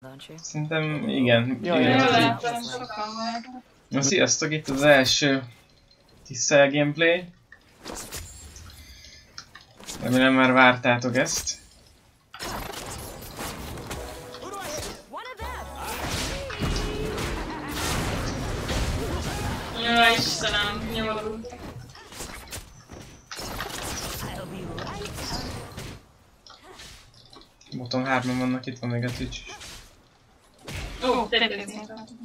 Szerintem igen. Jaj, sokan voltak. Na sziasztok, itt az első Tiszel gameplay. Remélem már vártátok ezt. Jaj, Istenem, nyomorult. Boton 3-an vannak, itt van még a Twitch is. Ó, tényleg.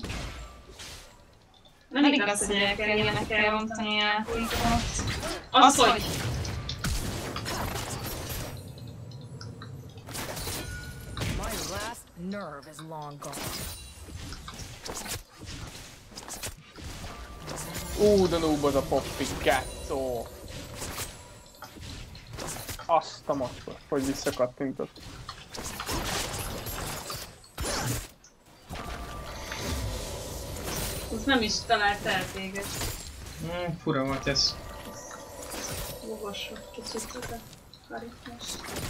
Nem igaz, hogy el kell ilyenekkel rontani a játékokat. Az, hogy... De noob az a Poppy Cazzo! Azt a macskot, hogy visszakattintott. Az nem is talált el téged. Fura volt ez. Bogosok kicsit a karitmus.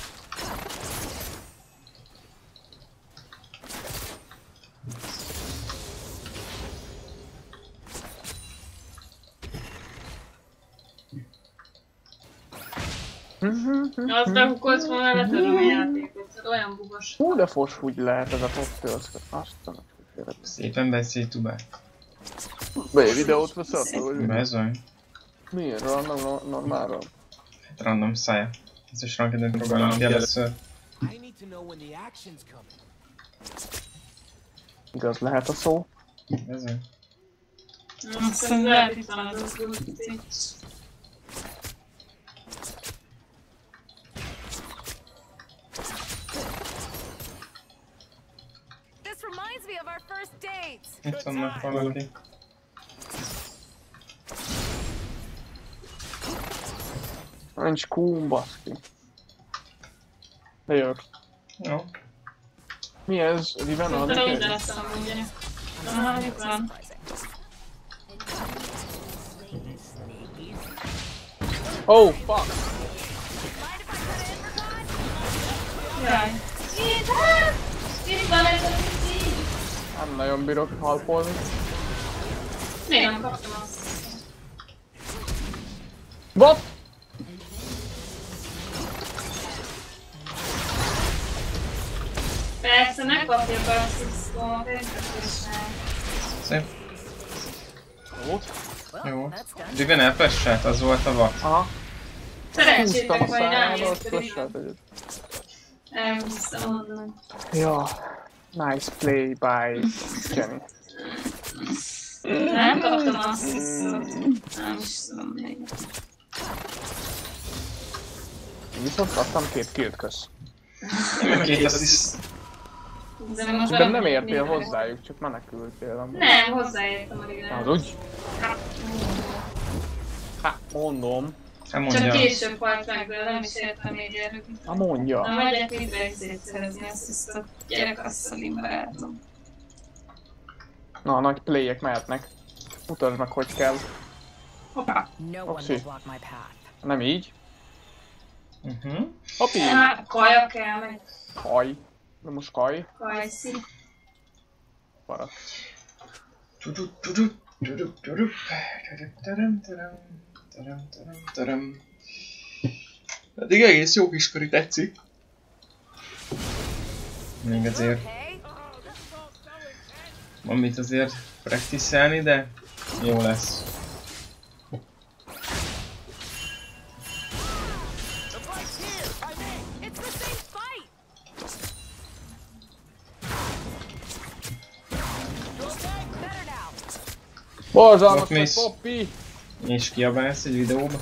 Az behukolsz volna, letöröm a játékot, olyan bugos. De fos úgy lehet ez a poptőrszke. Aztán Szépen beszélj tubát. Be videót veszel? Bezony. Miért? Random normálra? Hát random szája. Biztos rankeden próbálom ki először. Igaz lehet a szó? Bezony. Szerintem lehet itt van az gulpici. Itt vannak valaki. Nincs kún, baszki. Bejövök. Jó. Mi ez? Riven Szerintem ide lesz amúgy. Aha, itt van. Oh, fuck! Jaj. Itt van ez a pici! Nem nagyon bírok halpolni. Miért nem kaptam azt? What? Persze, ne kapja be a sziszkómat, értetősen. Szép. Jó. Jó. Riven elfesselt, az volt a vak. Aha. Szerencsétek, Húztam a vagy rám száját, jött a fessel Riven. Elhúztam onnan. Ja. Nice play by Jenny. Nem kaptam azt hiszem. Nem is tudom még. Viszont kaptam 2 killt, kösz. Két assist. De nem értél hozzájuk, csak menekültél amúgy. Nem, hozzáértem a Riven. Az úgy? Hát mondom. Hát Csak mondja. később halt meg, de nem is értem még erről. Hát mondja. Na, megyek feedback-szét szerezni, azt hiszem, gyerekasszalim barátom. Na, a nagy playek mehetnek. Mutasd meg, hogy kell. Hoppá! Opsi. Nem így. Hopi! Hát, kaja kell, meg Kaj. De most kaj. kajszi. Maradt. Eddig egész jó kiskori, tetszik. Még azért van mit azért practice-elni, de jó lesz. Borzalmas, Ott mész. hogy Poppy! És kiabálsz egy videóba?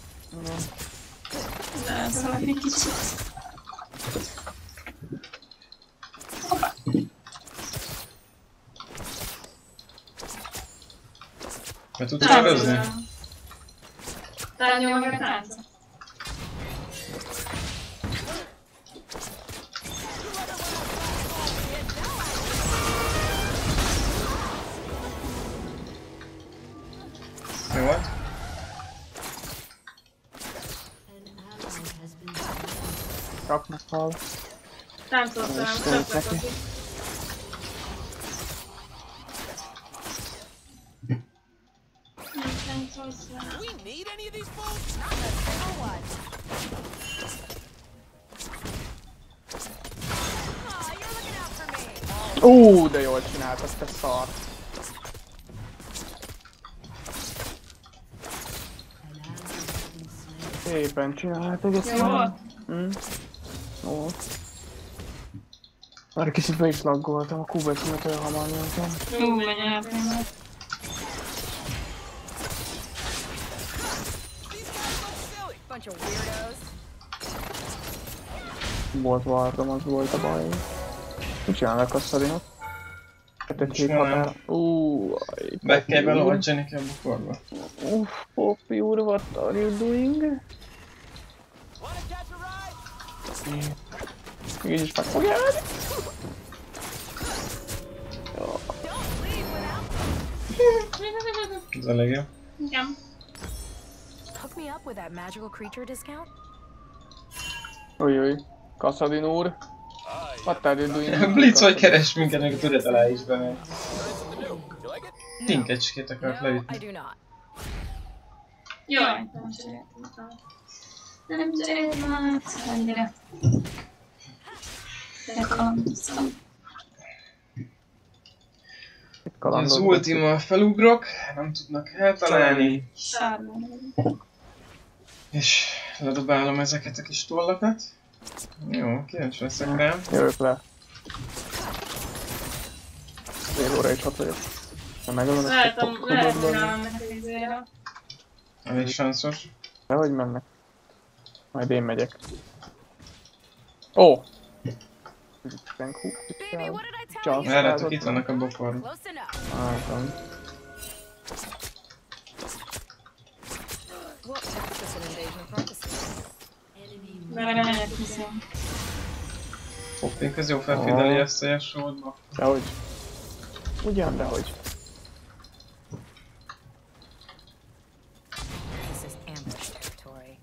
Lázolok egy kicsit. Hoppá! Be tudsz körözni? Tárgyal meg a táncot. Mi volt? Raknak hal. Táncoltam, csapnak aki. We need any of these fools? Not a single one. Aw, you're looking out for me. De jól csináltad, te szar. Szépen csináltad, Jó. Jó. Már kicsit be is laggoltam, a Q-betűmet olyan hamar nyomtam. Megy el tényleg. Bunch of weirdos. Volt vardom, az volt a baj. Mit csinálnak a szarinak? Hát egy hét határ. Be kell belovacsani ki a bokorba. Poppy úr, what are you doing? Wanna catch a ride? Így is meg fogja állni. Don't leave without. Ez elég jó. Igen. Hook me up with that magical creature discount? Ujjjj. Kasszadin úr. What are you doing? Blitz vagy keres minket, még a tudat alá is bemegy. Tinkecskét akart No, I leütni. do not. Jaj, nem cseréltem. Nem cseréltem át ennyire. De kalandoztam. Az ultima felugrok, nem tudnak eltalálni. Sárban. És ledobálom ezeket a kis tollakat. Jó, kíváncsi leszek rám. Jövök le. Fél óra is ott vagyok. Ha megölöm ezt a Lehet, popcornot hogy benne. rámennek a izére. Elég sanszos. Dehogy mennek. Majd én megyek. Ó! Baby, what did I tell you? Várjátok, itt vannak a bokorban. Close enough. Álltam. Well, that's just an invasion of privacy. Mert megyek hiszem. Poppink az jó felfideli ezt a jasódba. Dehogy. Ugyan, dehogy. This is ambush territory.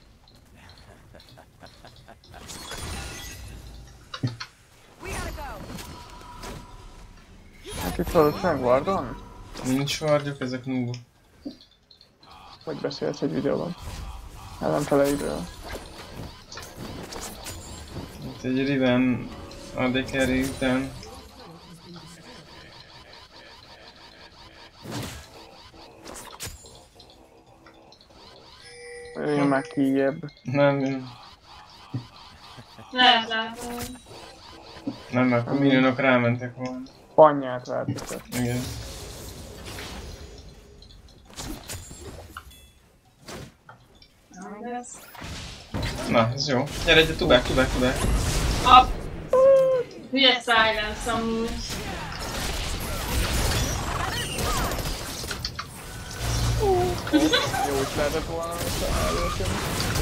We gotta go. Hát itt valószínűleg Vardon? Nincs vardjuk, ezek noob. Hogy beszélsz egy videóban? Ellenfeleidről. Itt egy Riven AD carry után. Jöjjön már kijjebb. Nem, Lehet látom. nem, mert a minionok rámentek volna. Panyát vertek. Igen. Nem lesz. Na, ez jó. Gyere, egy tubák. A hülye silence amúgy. Jó is lehetett volna, hogy először.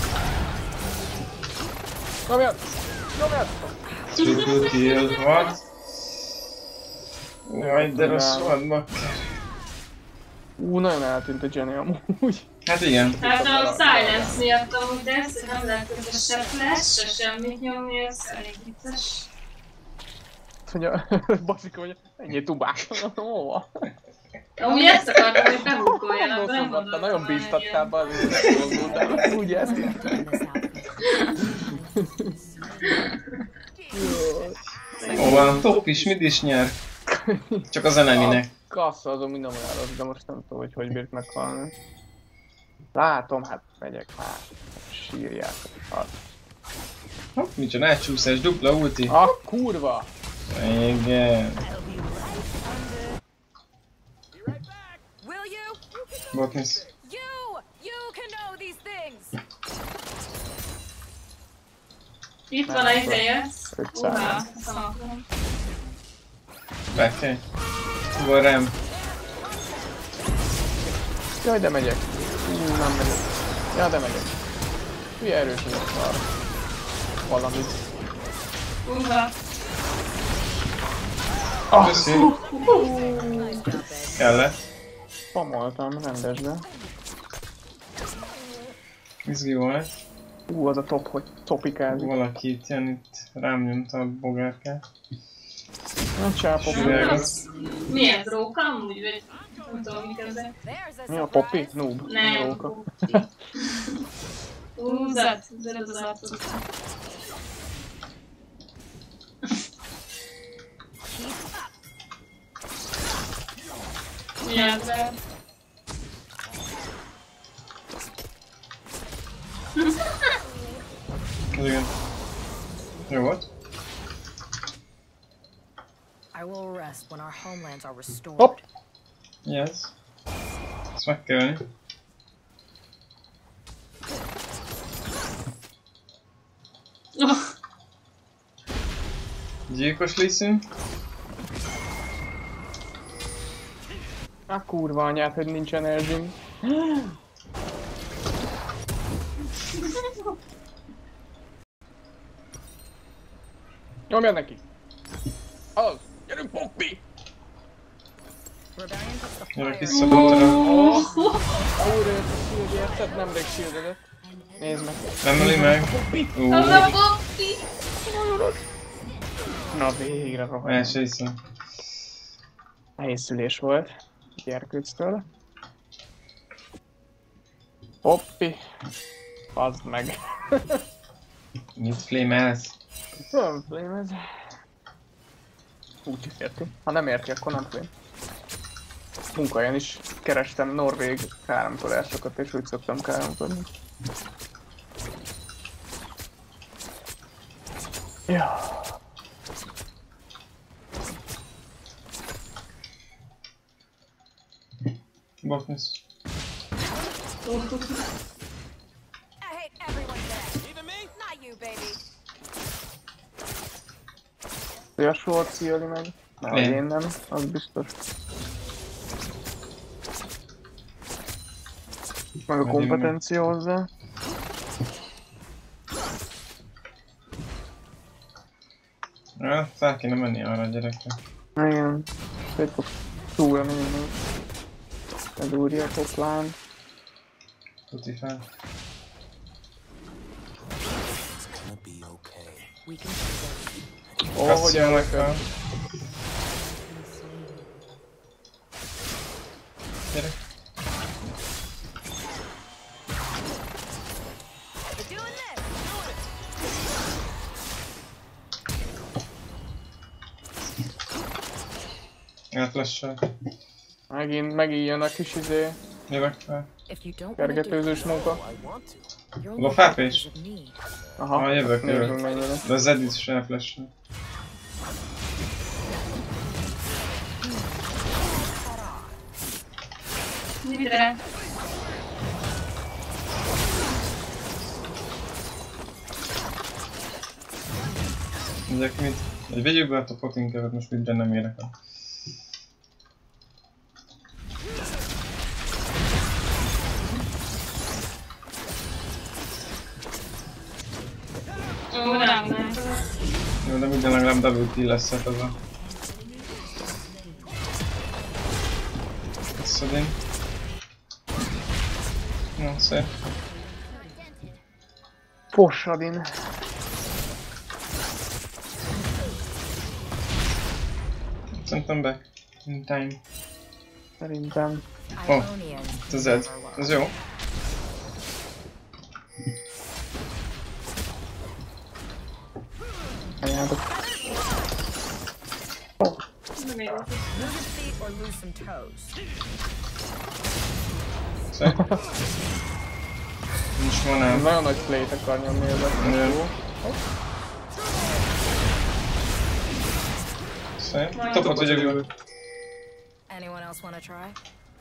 Nyomjad! Nyomjad! Triple kill, what? Jaj, de rossz volt, bakker. Nagyon eltűnt a Jenny amúgy. Hát igen. Hát a silence miatt amúgy, de ezt nem lehet, hogy se flash, se semmit nyomni, ez elég vicces. Hogy a Basika, hogy ennyi tubák van, hova? Amúgy ezt akartam, hogy behúkoljanak, de nem Noszogatta, gondoltam. nagyon bíztattál be, azért gondoltál, úgy ezt. Ó, van, top is, mit is nyer? Csak az eneminek. Kassa azon minden olyan rossz, de most nem tudom, hogy bírt meghalni. Látom, hát megyek már. Sírjátok. Hopp, micsoda elcsúszás, dupla ulti. Kurva! Igen. Will you? Botnisz. You can know these things. Itt van a jössz. 500. Uha, szalkom. Bekkely. Van rám. Jaj, de megyek. Nem megyek. Ja, de megyek. Hülye erős vagyok arra. Valamit. Uha. Köszi. Kellett. Pamoltam rendesbe. Izgi volt. Az a top, hogy topikázik. Valaki itt jön, itt rám nyomta a bogárkát. Nem csápok. Sürelget. Milyen róka amúgy, vagy Nem tudom, mik ezek. There's a Mi a Poppy? surprise. Noob. Nem, Jóka. húzat, az arcot. Mi ezzel? Igen. Jó volt. I will rest when our homelands are restored. Hopp! Yes. Ezt meg kell ölni. Gyilkos liszünk. A kurva anyát, hogy nincs energy. Nyomjad neki! Az! Gyerünk, Poppy! Rebellion puts the Gyerek fire vissza botra. Úrért a shield érted? Nemrég shieldedett. Nézd meg. Nem öli meg. Az a Poppy! Na végre rohadt. Első iszom. Nehéz szülés volt. Gyerkőctől. Poppy. Fazd meg. Mit flamelsz? Nem flame ez. Úgy érti. Ha nem érti, akkor nem flame. Munkahelyen is kerestem norvég káromkodásokat, és úgy szoktam káromkodni. Ja. Botnisz. I hate everyone dead. Even me? Not you, baby. A Schwartz öli meg. Mert Én. én nem, az biztos. Meg a Majd kompetencia hozzá. Ja, fel kéne menni arra a gyerekre. Igen. Szét fog túlni minden. Ez úrja a poplán. Tuti fel. We can do this. Ó, hogy Kasszia meg fel. elveked. Gyerek. We're doing this. Elflash-sel. Megint jön a kis Jövök fel. If you don't want to do kergetőzős munka. you're Go only felpés. because of me. Aha, Jövök. nézzük mennyire. De az Edith is elflash-sel. Mitre? Mondják mit? Vegyük be a potinkevet, most mindre nem érek el. Ó, nem. Jó, de minden legalább double kill lesz ez a... Visszadén. No, szép. Fossadin. Szerintem back. In time. Szerintem. Ionians Ez Ed. never were. Ez jó. Anyátok. Nem érdekel. Move your feet or lose some toes. Szép. Nincs manám. Nagyon nagy play-t akar nyomni ezek. Igen. Jó. Szép. Topot vagyok jól. Anyone else want to try?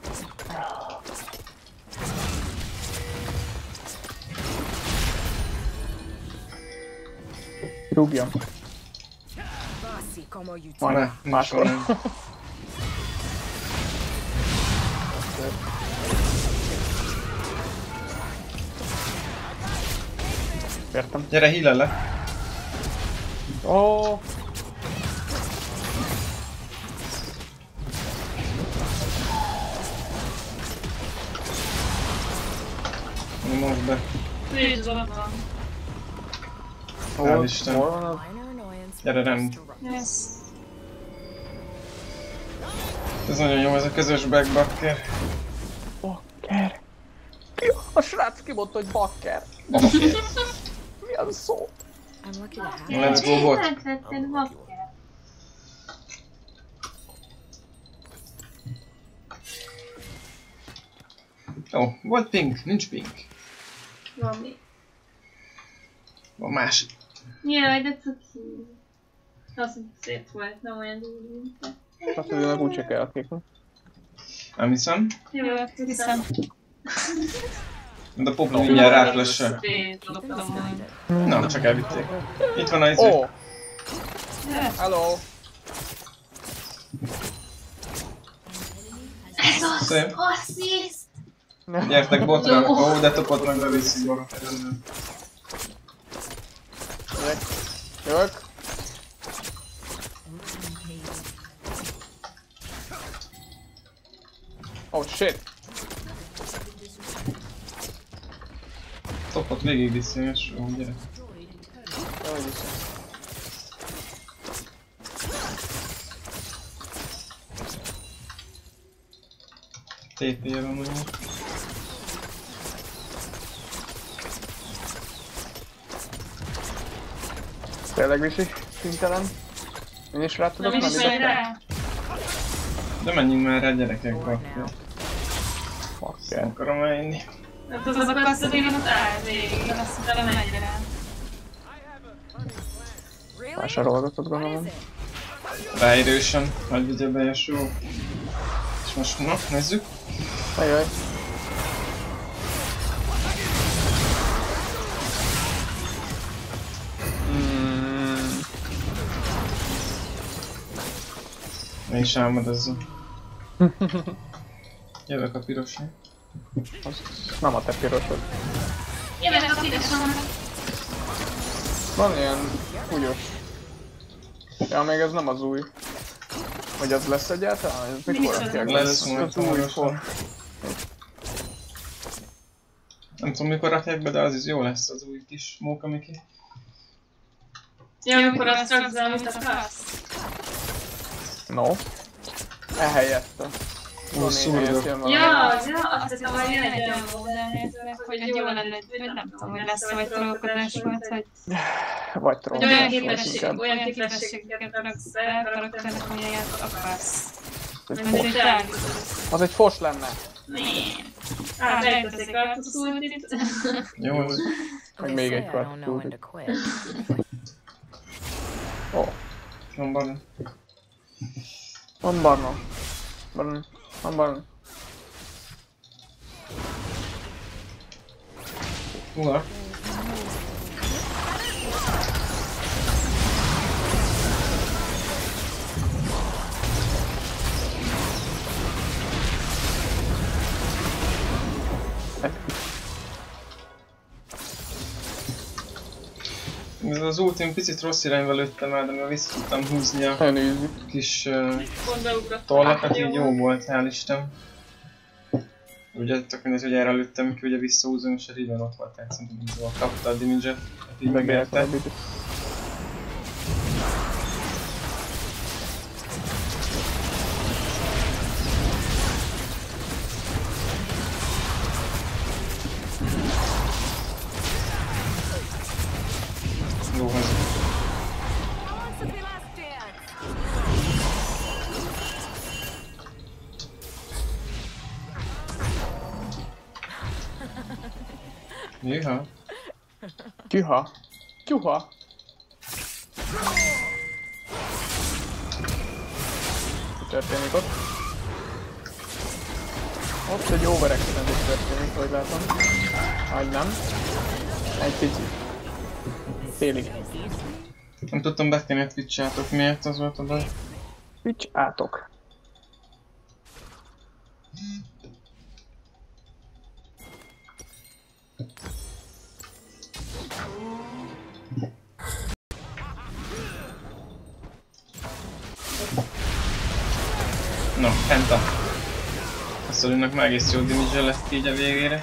Rúgjam. Así como you Majd. Ne, nincs Máskor. manám. Értem. Gyere, heal le. Ó. Most be. Please, ott van. Hál' Isten. Hol van az? minor annoyance. Gyere, rend. to run. Yes. Ez nagyon jó, ez a közös backbacker. Bakker. A srác kimondta, hogy bakker. Mi az szó? I'm lucky to have Let's go, bot. Átvetted bakker. Jó, volt pink, nincs pink. Valami. Van másik. Jaj, de cuki. Az szép volt, nem olyan durva, mint te. Azt mondja, hogy úgyse kell kikni. Nem hiszem. Jó, hiszem. De a popó mindjárt ráflesse. Loptam. Nem, csak elvitték. Itt van a izé. Oh! Hello! Ez az Szép. assziszt! Gyertek botra. Ó, de topott meg beviszik maga. Jövök. Oh shit! Topott végig viszi, és jó, gyere. Jó, hogy is. TP-je van mondjuk. Tényleg viszi? Szintelen? Én is rá tudok Nem is menni megy rá? De menjünk már rá, gyerekek, bakker. Bakker. Akarom elinni. Hát az akarsz, hogy én ott áll végig, azt hittem megy rá. Vásárolgatott gondolom. Ráérősen, hogy vigye be és jó. És most, na, nézzük. Ajaj. Én is álmodozzam. Jövök a pirosra. Az nem a te pirosod. Jövök a piroson. Van ilyen húgyos. Ja, még ez nem az új. Vagy az lesz egyáltalán? Ez mikor Micsoda? rakják? Lesz Ez majd az új hamarosan. for. Nem tudom mikor rakják be, de az is jó lesz az új kis móka Miki. Ja, amikor azt raksz, amit akarsz. No. Ehelyette. Van szúrok. Ja, azt hittem, hogy jön egy olyan modellnézőnek, hogy jó lenne, vagy nem tudom, hogy lesz vagy trollkodás volt, hogy Vagy hogy olyan trollkodás inkább. képességeket raksz be a karakternek, amilyet akarsz. Egy Mint egy fos. tárgyat. Az egy fos lenne. Rejteszik Artuszultit. Jó, az. Meg They még say egy I don't know when kart. to quit. Ó, Van barna. van barna. Barna. Van barna. Húha. Ez az ultim picit rossz irányba lőttem el, de már vissza tudtam húzni a Nagyon easy. kis Pont beugrott. tollakat, így jó volt, hál' Isten. Ugye tök mindegy, hogy erre lőttem, ki ugye visszahúzom, és a Riven ott volt, tehát szerintem így jól kapta a damage-et, így megérte. Jó az. Jöha. Tyha. Tyuha. Mi történik ott? Ott egy overextended történik, hogy látom. Vagy nem. Egy pici. Félig. Nem tudtam betenni a Twitch-átok, miért az volt a baj? Twitch átok. No, Penta. A Szolinak már egész jó damage lett így a végére.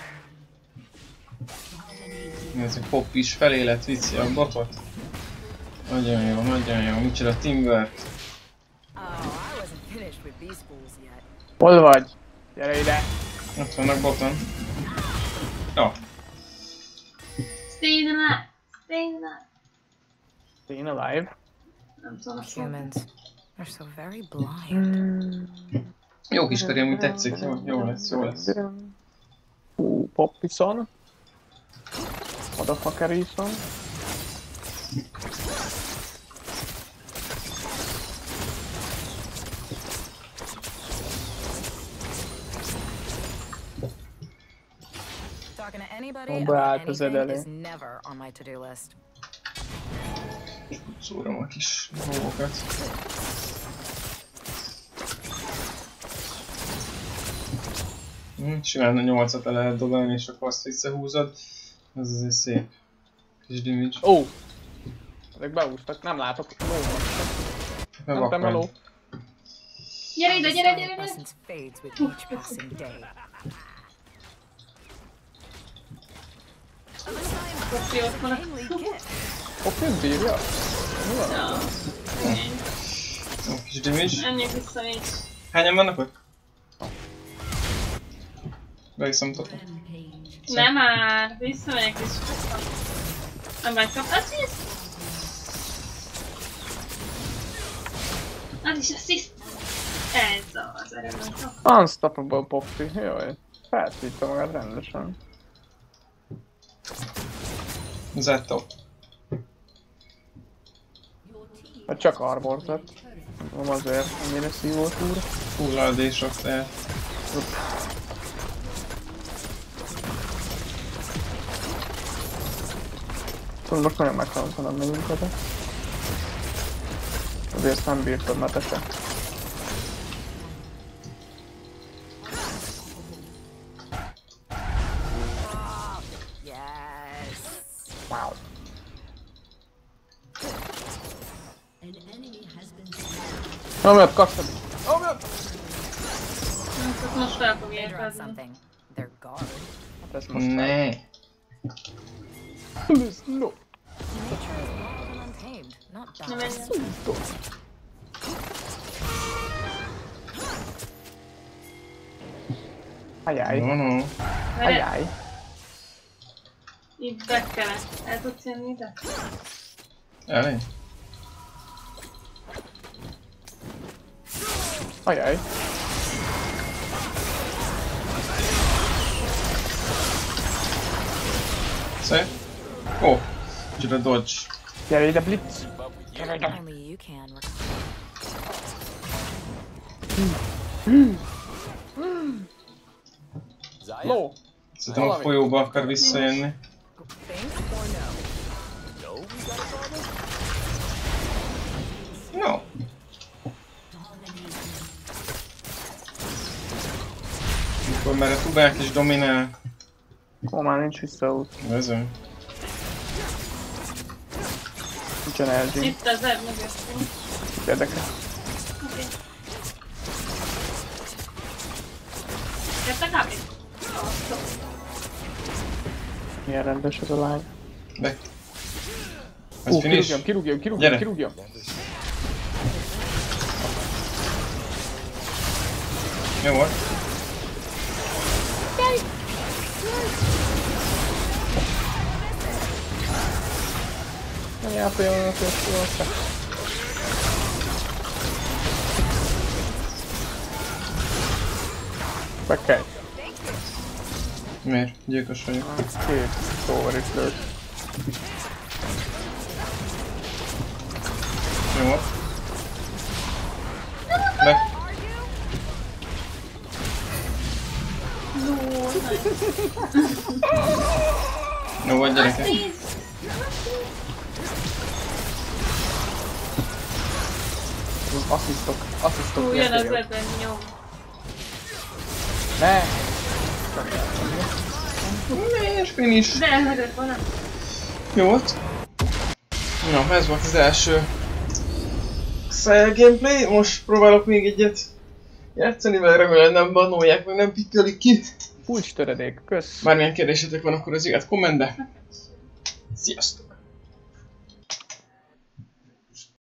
Nézzük, Pop is felé lett, vicci a botot. Nagyon jó, micsoda teamwork. Oh, I wasn't finished finished with these fools yet. Hol vagy? Gyere ide! Ott vannak boton. Jó. Stay alive! Stay alive! Staying alive? Nem tudom, azt mondom. Humans. They're so very blind. Jó kis kari, amúgy tetszik, jó lesz, jó lesz. Poppison. Motherfuckerison. Talking to anybody Oh, about beállt az anything elé. is never on my to-do list. Szúrom a kis dolgokat. Simán a 8-at le lehet dobálni és akkor azt visszahúzod. Ez azért szép. Kis damage. Ó! Ezek beúztak, nem látok. Nem te meló. Gyere ide, The gyere, style gyere, gyere! essence fades with each passing day. Kofi ott van. Mainly kit. Hopp, ez bírja? Mi van? Ja. Jó kis damage. Menjünk vissza így. Hányan vannak ott? Beviszem top. Nem már, visszamegyek és nem megkap. Assist! Az is assist! Ez az erőben kap. Unstoppable Poppy, jaj. Felszívta magát rendesen. Zetto. Hát csak arbort lett. Nem azért, ennyire szívott úr. Full AD-sok tehát. Most nagyon meghalom, megyünk oda. Azért ezt nem bírtad, mert te se. Yes. Wow. Amiatt kaptad! Amiatt! Most fel fog They drop érkezni. something. Their guard. Hát ezt most Ne. Please, no! Nature is wild and untamed, not Nem balanced. menjen. Ajaj, No. ajaj. Itt be kellett. El tudsz jönni ide? Elég? Ajaj. Szép. Ó. Kicsit dodge. Gyere ide, Blitz! Only you can recover. Ló! Szerintem a folyóba akar visszajönni. Think or no? No. Mikor már a tubák is dominál. Ó, már nincs visszaút. Vezem. Nincsen LG. Itt az ebb mögöttünk. Érdekel. Oké. Jött a kávé? Milyen rendes ez a lány. De. Ez finish? Kirúgjam. Gyere. Jó volt. Nem jártam, jól csak. Meg kell. Miért? Gyilkos vagyok. Két szóval is lőtt. Jó volt. Meg. Jó volt gyerekek. Asszisztok. Jön az ebben nyom. Ne! És finish. De elhagyott volna. Jó volt. Na, ez volt az első Xayah gameplay. Most próbálok még egyet játszani, mert remélem nem bannolják, meg nem pikkelik ki. Kulcs töredék, kösz! Bármilyen kérdésetek van, akkor az ilyet kommentbe. Sziasztok!